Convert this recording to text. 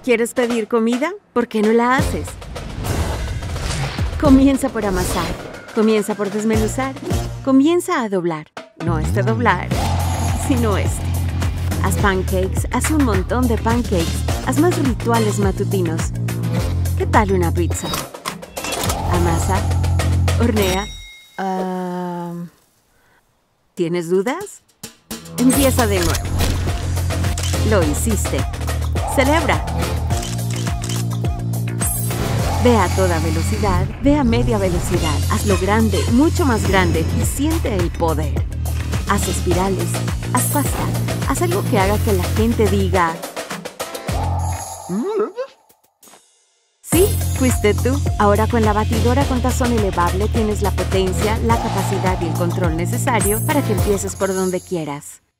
¿Quieres pedir comida? ¿Por qué no la haces? Comienza por amasar. Comienza por desmenuzar. Comienza a doblar. No este doblar, sino este. Haz pancakes, haz un montón de pancakes. Haz más rituales matutinos. ¿Qué tal una pizza? Amasa. Hornea. ¿Tienes dudas? Empieza de nuevo. Lo hiciste. Celebra. Ve a toda velocidad, ve a media velocidad. Hazlo grande, mucho más grande y siente el poder. Haz espirales, haz pasta, haz algo que haga que la gente diga... Sí, fuiste tú. Ahora con la batidora con tazón elevable tienes la potencia, la capacidad y el control necesario para que empieces por donde quieras.